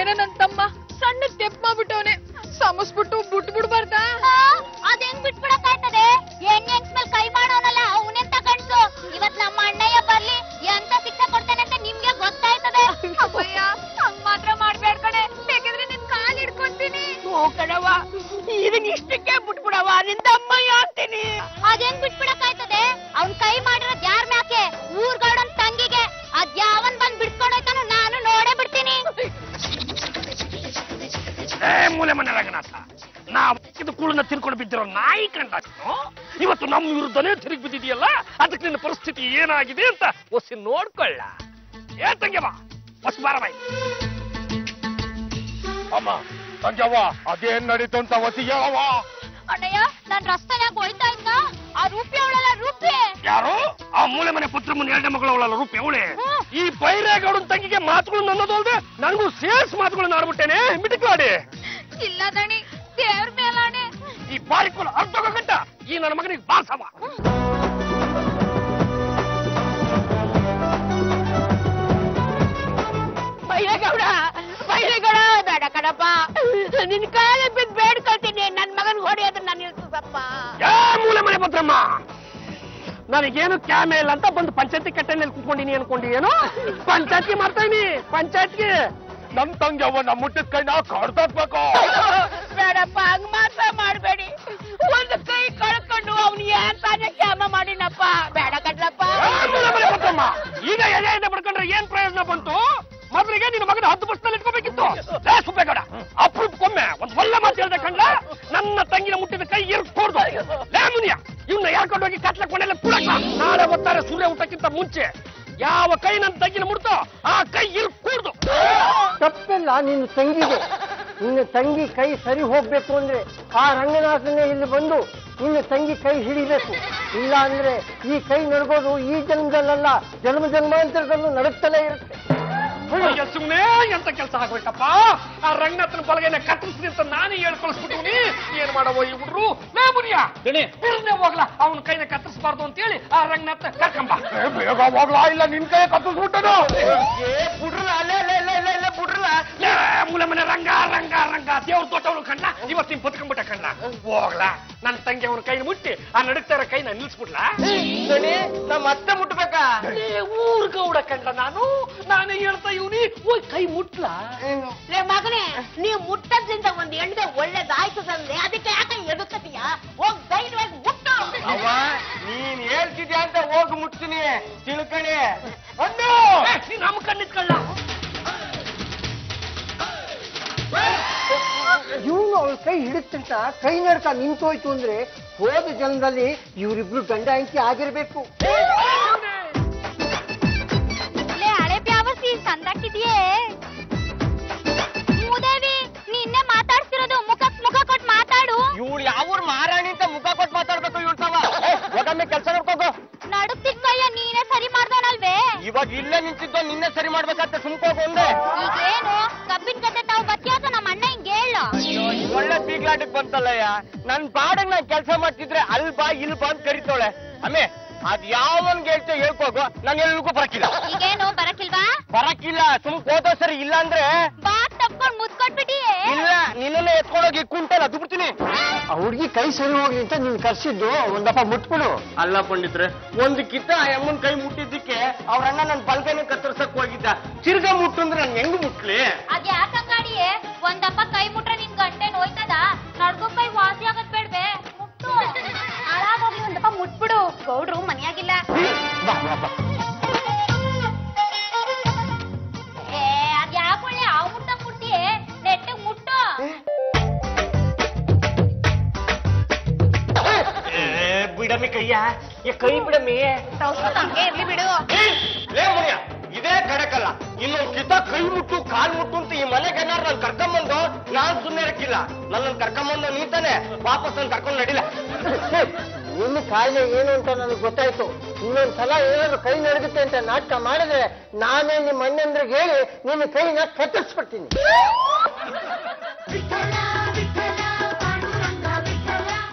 ಏನೋ ನನ್ ತಮ್ಮ ಸಣ್ಣ ಸ್ಟೆಪ್ ಮಾಡ್ಬಿಟ್ಟವನೆ ಸಮಸ್ಬಿಟ್ಟು ಬಿಟ್ಬಿಡ್ಬಾರ್ದ ಅದ್ ಹೆಂಗ್ ಬಿಟ್ಬಿಡಕ್ಕಾಯ್ತದೆ ಹೆಂಗ್ ಮೇಲೆ ಕೈ ಮಾಡೋನಲ್ಲ ಅವನೆಂತ ಕಣ್ಸು ಇವತ್ ನಮ್ಮ ಅಣ್ಣಯ್ಯ ಬರ್ಲಿ ಎಂತ ಶಿಕ್ಷೆ ಕೊಡ್ತಾನೆ ಅಂತ ನಿಮ್ಗೆ ಗೊತ್ತಾಯ್ತದೆ ಅಮ್ಮಯ್ಯ ಹಂಗ್ ಮಾತ್ರ ಮಾಡ್ಬೇಡ ಕಣೆ ಬೇಕಿದ್ರೆ ನಿನ್ ಕಾಲ್ ಹಿಡ್ಕೊಂತೀನಿ ಕಣವ ಇದನ್ ಇಷ್ಟಕ್ಕೆ ಬಿಟ್ಬಿಡವ ನಿಂದ ಅಮ್ಮಯ್ಯ ಅಂತೀನಿ ಅದ್ ಹೆಂಗ್ ಬಿಟ್ಬಿಡಕ್ಕಾಯ್ತದೆ ಅವ್ನ್ ಕೈ ಮಾಡಿರೋದ್ ಯಾರ್ ಮ್ಯಾಕೆ ಊರ್ಗೌಡನ್ ತಂಗಿಗೆ ಅದ್ ಯಾವನ್ ಬಂದ್ ಬಿಡ್ಕೊಂಡೋಯ್ತಾನು ನಾನು ನೋಡೇ ಬಿಡ್ತೀನಿ ಮೂಲೆ ಮನೆ ರಂಗನಾಥ ನಾವು ಇದು ಕೂಳನ್ನ ತಿರ್ಕೊಂಡು ಬಿದ್ದಿರೋ ನಾಯಿ ಕಂಡ ಇವತ್ತು ನಮ್ಮ ವಿರುದ್ಧನೇ ತಿರುಗಿ ಬಿದ್ದಿದೆಯಲ್ಲ ಅದಕ್ಕೆ ನಿನ್ನ ಪರಿಸ್ಥಿತಿ ಏನಾಗಿದೆ ಅಂತ ಹೊಸಿ ನೋಡ್ಕೊಳ್ಳ ಏನ್ ತಂಗ್ಯವ ಹೊಸ ಬಾರ ಬಾಯಿ ಅಮ್ಮ ತಂಗ್ಯವ್ವ ಅದೇನ್ ನಡೀತು ಅಂತ ಹೊಸಿ ಹೇಳವ ಅಣ್ಣಯ್ಯ ನಾನ್ ರಸ್ತೆಯಾಗ ಹೋಯ್ತಾ ಇದ್ದ ಆ ರೂಪಿ ಅವಳಲ್ಲ ರೂಪಿ ಯಾರು ಆ ಮೂಲೆ ಮನೆ ಪುತ್ರ ಮುನ್ನ ಎರಡನೇ ಮಗಳು ಅವಳಲ್ಲ ರೂಪಿ ಅವಳೆ ಈ ಬೈರೇಗೌಡನ ತಂಗಿಗೆ ಮಾತುಗಳು ನನ್ನದಲ್ದೆ ನನಗೂ ಸೇರ್ಸ್ ಮಾತುಗಳನ್ನ ಆಡ್ಬಿಟ್ಟೇನೆ ಮಿಟಿಕ್ಲಾಡಿ ಇಲ್ಲ ದಣಿ ದೇವ್ರ ಮೇಲಾಣೆ ಈ ಬಾರಿಕೋಲ ಅರ್ಧ ಗಂಟ ಈ ನನ್ನ ಮಗನಿಗೆ ಬಾರ್ಸವ ಬೈರೇಗೌಡ ಬೇಡ ಕಣಪ್ಪ ನಿನ್ ಕಾಲ ಬಿದ್ದು ಬೇಡ್ಕೊಳ್ತೀನಿ ನನ್ ಮಗನ್ ಹೊಡೆಯೋದು ನಾನು ನಿಲ್ಸಪ್ಪ ಯಾ ಮೂಲೆ ಮನೆ ಪತ್ರಮ್ಮ ನನಗೇನು ಕ್ಯಾಮೆ ಇಲ್ಲ ಅಂತ ಬಂದು ಪಂಚಾಯತಿ ಕಟ್ಟೆನಲ್ಲಿ ಕುತ್ಕೊಂಡಿನಿ ಅನ್ಕೊಂಡಿ ಏನು ಪಂಚಾಯತಿ ಮಾಡ್ತಾ ಇದೀನಿ ಪಂಚಾಯತ್ಗೆ ನಮ್ ತಂಗ್ಯವ್ವ ನಮ್ಮ ಮುಟ್ಟಿದ ಕೈನ ಕಡ್ದಾಕ್ಬೇಕು ಬೇಡಪ್ಪ ಹಂಗ್ ಮಾತ್ರ ಮಾಡ್ಬೇಡಿ ಒಂದು ಕೈ ಕಳ್ಕೊಂಡು ಅವ್ನು ಏನ್ ತಾನೇ ಕ್ಯಾಮ ಮಾಡಿನಪ್ಪ ಬೇಡ ಕಡ್ಲಪ್ಪ ಈಗ ಎದೆಯಿಂದ ಪಡ್ಕೊಂಡ್ರೆ ಏನ್ ಪ್ರಯೋಜನ ಬಂತು ಮೊದಲಿಗೆ ನಿನ್ನ ಮಗನ 10 ವರ್ಷದಲ್ಲಿ ಇಟ್ಕೋಬೇಕಿತ್ತು ಸುಬ್ಬೇಗೌಡ ಅಪರೂಪಕ್ಕೊಮ್ಮೆ ಒಂದ್ ಒಳ್ಳೆ ಮಾತು ಹೇಳ್ದೆ ಕಂಡ ನನ್ನ ತಂಗಿನ ಮುಟ್ಟಿದ ಕೈ ಇರ್ಕೊಡ್ದು ಮುನಿಯ ಇವನ್ನ ಯಾರ್ಕೊಂಡೋಗಿ ಕತ್ಲಕ್ ಮನೆಯಲ್ಲ ಪುಳಕ ನಾಳೆ ಒತ್ತಾರೆ ಸೂರ್ಯ ಊಟಕ್ಕಿಂತ ಮುಂಚೆ ಯಾವ ಕೈ ನನ್ನ ತಂಗಿನ ಮುಡ್ತೋ ಆ ಕೈ ಇರ್ಕೂಡ್ದು ತಪ್ಪಲ್ಲ ನಿನ್ನ ತಂಗಿಗೆ ನಿನ್ನ ತಂಗಿ ಕೈ ಸರಿ ಹೋಗ್ಬೇಕು ಅಂದ್ರೆ ಆ ರಂಗನಾಥನೇ ಇಲ್ಲಿ ಬಂದು ನಿನ್ನ ತಂಗಿ ಕೈ ಹಿಡಿಬೇಕು ಇಲ್ಲ ಅಂದ್ರೆ ಈ ಕೈ ನಡ್ಗೋದು ಈ ಜನ್ಮದಲ್ಲ ಜನ್ಮ ಜನ್ಮಾಂತರದಲ್ಲೂ ನಡುತ್ತಲೇ ಇರುತ್ತೆ ಸುಮ್ಮನೆ ಎಂತ ಕೆಲಸ ಆಗೋಯ್ತಪ್ಪ ಆ ರಂಗನಾಥನ ಬಲಗೈನ ಕತ್ತರಿಸ್ರಿ ಅಂತ ನಾನೇ ಹೇಳ್ಕೊಳಿಸ್ಬಿಟ್ಟಿವ್ನಿ ಏನ್ ಮಾಡವೋ ಈ ಹುಡ್ರು ಮುನಿಯ ಬಿರ್ನೆ ಹೋಗ್ಲಾ ಅವನ ಕೈನ ಕತ್ತರಿಸಬಾರ್ದು ಅಂತ ಹೇಳಿ ಆ ರಂಗನಾಥ ಕರ್ಕಂಬ ಬೇಗ ಹೋಗ್ಲಾ ಇಲ್ಲ ನಿನ್ ಕೈ ಕತ್ತರಿಸ್ಬಿಟ್ಟನು ಬಿಡ್ರಲ್ಲ ಅಲ್ಲೇ ಬಿಡ್ರಲ್ಲ ಮೂಲೆ ಮನೆ ರಂಗ ರಂಗ ರಂಗ ದೇವ್ರ ತೋಟವನು ಕಣ್ಣ ಇವತ್ತು ನಿಮ್ ಬದುಕೊಂಡ್ಬಿಟ್ಟ ಕಣ್ಣ ಹೋಗ್ಲಾ ನನ್ನ ತಂಗಿ ಅವನ ಕೈನ ಮುಟ್ಟಿ ಆ ನಡುಕ್ತಾರ ಕೈನ ನಿಲ್ಸ್ಬಿಡ್ಲಾ ನಮ್ಮ ಅತ್ತೆ ಮುಟ್ಬೇಕಾ ಊರ್ಗೌಡ ಕಂಡ ನಾನೇ ಹೇಳ್ತಾ ಇವನಿ ಹೋಗಿ ಕೈ ಮುಟ್ಲಾ ಲೇ ಮಗನೇ ನೀವು ಮುಟ್ಟದ್ರಿಂದ ಒಂದ್ ಹೆಣ್ಣಿಗೆ ಒಳ್ಳೇದಾಯ್ತದಂದ್ರೆ ಅದಕ್ಕೆ ಯಾಕೆ ಎದುಕತೀಯ ಹೋಗ್ ಧೈರ್ಯವಾಗಿ ಮುಟ್ಟು ಅವ್ವ ನೀನ್ ಹೇಳ್ತಿದ್ಯಾ ಅಂತ ಹೋಗಿ ಮುಟ್ತೀನಿ ತಿಳ್ಕಣಿ ನಮ್ಮ ಕಣ್ಣಿತ್ಕೊಳ್ಳ ಇವನು ಅವಳ ಕೈ ಹಿಡಿತಂತ ಕೈ ನಡ್ಕ ನಿಂತೋಯ್ತು ಅಂದ್ರೆ ಹೋದ ಜನ್ಮದಲ್ಲಿ ಇವರಿಬ್ರು ಗಂಡ ಹೆಂಡತಿ ಆಗಿರ್ಬೇಕು ಹಳೆ ಬ್ಯಾವಸಿ ಸಂದಾಕಿದ್ಯೇ ಮೂದೇವಿ ನಿನ್ನೆ ಮಾತಾಡ್ತಿರೋದು ಮುಖ ಕೊಟ್ಟು ಮಾತಾಡು ಇವಳು ಯಾವ ಮಾರಾಣಿ ಅಂತ ಮುಖ ಕೊಟ್ಟು ಮಾತಾಡ್ಬೇಕು ಇವಳ್ತಾವ ಒಮ್ಮೆ ಕೆಲಸ ನೋಡ್ಕೋಗು ನಡುಕ್ತಿಕ್ಕಯ್ಯ ನೀನೇ ಸರಿ ಮಾಡ್ದೋನಲ್ವೇ ಇವಾಗ ಇಲ್ಲೇ ನಿಂತಿದ್ದು ನಿನ್ನೆ ಸರಿ ಮಾಡ್ಬೇಕಂತ ಸುಮ್ಕೋಗು ಒಂದೇ ಈಗೇನು ಕಬ್ಬಿನ ಕತೆ ತಾವು ಬತ್ತಿಯಾಗ ನಮ್ಮ ಅಣ್ಣ ಹಿಂಗ್ ಹೇಳ ಒಳ್ಳೆ ಬೀಗ್ಲಾಟಕ್ ಬಂತಲ್ಲಯ್ಯ ನನ್ ಬಾಡಗ್ ನಾನ್ ಕೆಲಸ ಮಾಡ್ತಿದ್ರೆ ಅಲ್ ಬಾ ಇಲ್ ಬಾ ಅಂತ ಕರಿತೋಳೆ ಆಮೇ ಅದ್ ಯಾವನ್ಗೆ ಹೇಳ್ತೇವೆ ಹೇಳ್ಕೋಗು ನಾನು ಎಲ್ರಿಗೂ ಬರಕಿಲ್ಲ ಈಗೇನು ಬರಕಿಲ್ವಾ ಬರಕಿಲ್ಲ ಹೋದ ಸರಿ ಇಲ್ಲ ಅಂದ್ರೆ ಬಾ ತಪ್ಕೊಂಡ್ ಮುದ್ಕೊಟ್ಬಿಟ್ಟಿಯೇ ಇಲ್ಲ ನಿನ್ನೆ ಎತ್ಕೊಂಡೋಗಿ ಕುಂಟಲ್ಲ ಅದು ಬಿಡ್ತೀನಿ ಆ ಹುಡ್ಗಿ ಕೈ ಸರಿ ಹೋಗ್ಲಿ ಅಂತ ನೀನ್ ಕರ್ಸಿದ್ದು ಒಂದಪ್ಪ ಮುಟ್ಬಿಡು ಅಲ್ಲ ಪಂಡಿತ್ರೆ ಒಂದು ಕಿತ್ತ ಆ ಅಮ್ಮನ್ ಕೈ ಮುಟ್ಟಿದ್ದಕ್ಕೆ ಅವ್ರ ಅಣ್ಣ ನನ್ ಬಲ್ಗೈನ ಕತ್ತರ್ಸಕ್ ಹೋಗಿದ್ದ ತಿರ್ಗಾ ಮುಟ್ಟು ಅಂದ್ರೆ ನನ್ ಹೆಂಗ್ ಮುಟ್ಲಿ ಅದ್ ಯಾಕಂಗಾಡಿಯೇ ಒಂದಪ್ಪ ಕೈ ಮುಟ್ರೆ ನಿನ್ ಗಂಟೆ ನೋಯ್ತದ ನಡ್ಗೋ ಕೈ ವಾಸಿ ಆಗದ್ ಬೇಡ್ವೆ ಮುಟ್ಟು ಹಾಳಾಗೋಗ್ಲಿ ಒಂದಪ್ಪ ಮುಟ್ಬಿಡು ಗೌಡ್ರು ಮನೆಯಾಗಿಲ್ಲ ಅದ್ ಯಾಕೊಳ್ಳೆ ಆ ಮುಟ್ಟ ಮುಟ್ಟಿ ನೆಟ್ಟಗ್ ಮುಟ್ಟು ಬಿಡಮಿ ಕೈಯ ಕೈ ಬಿಡಮಿ ಹಂಗೆ ಇರ್ಲಿ ಬಿಡು ಇದೇ ಕಡಕಲ್ಲ ಇನ್ನು ಕಿತ ಕೈ ಮುಟ್ಟು ಕಾಲ್ ಮುಟ್ಟು ಅಂತ ಈ ಮನೆಗೆ ಏನಾರು ನಾನು ಕರ್ಕೊಂಬಂದು ನಾನ್ ಸುಮ್ಮನೆ ಇರಕ್ಕಿಲ್ಲ ನನ್ನನ್ನು ಕರ್ಕೊಂಬಂದು ನೀತಾನೆ ವಾಪಸ್ ನಾನು ಕರ್ಕೊಂಡು ನಡಿಲ್ಲ ನಿನ್ನ ಕಾಯಿಲೆ ಏನು ಅಂತ ನನಗೆ ಗೊತ್ತಾಯ್ತು ಇನ್ನೊಂದ್ಸಲ ಏನಾದ್ರು ಕೈ ನಡಗುತ್ತೆ ಅಂತ ನಾಟಕ ಮಾಡಿದ್ರೆ ನಾನೇ ನಿಮ್ಮ ಅಣ್ಣಂದ್ರಿಗೆ ಹೇಳಿ ನಿನ್ನ ಕೈನ ಕತ್ತರಿಸ್ಬಿಡ್ತೀನಿ